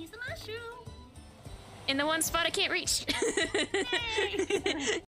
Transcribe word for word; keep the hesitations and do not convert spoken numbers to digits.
He's a mushroom. In the one spot I can't reach.